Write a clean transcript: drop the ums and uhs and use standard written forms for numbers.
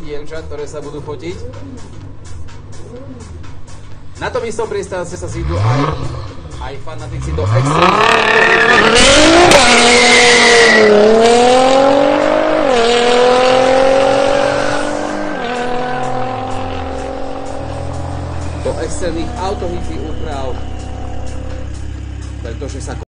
dievčat, ktoré sa budú fotiť. Na tom istom priestranstve sa zídu aj fanatici do extrémnych autohippie úprav, pretože sa